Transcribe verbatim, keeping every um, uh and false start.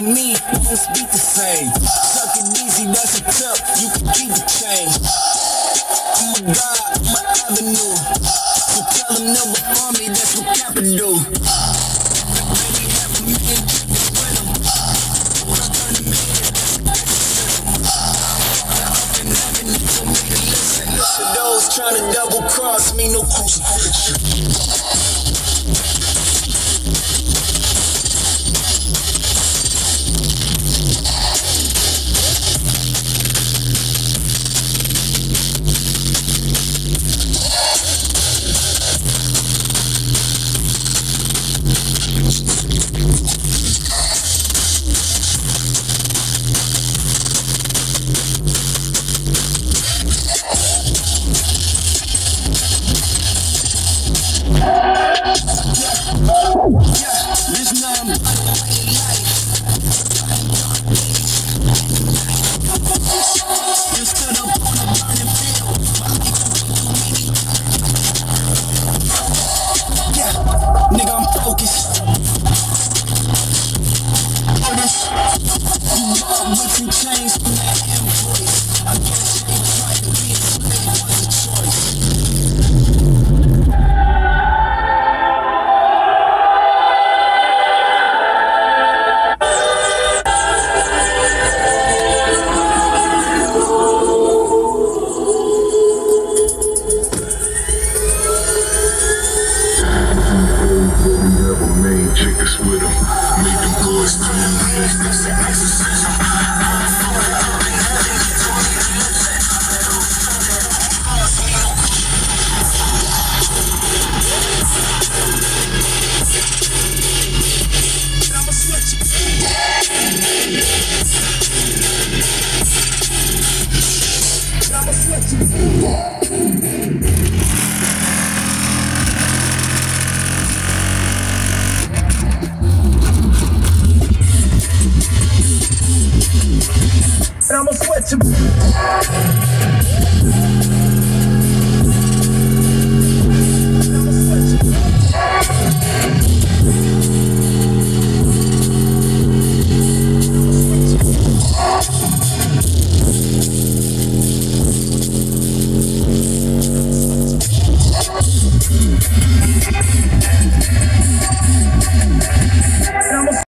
with me, won't speak the same. Suck it easy, that's a tip, you can keep the chain. I'm a god, I'm an avenue. So tell them never for me, that's what Kappa do. Baby, half a million chickens with them. For those trying to double cross me, no question. And I'ma switch him. I'ma switch him.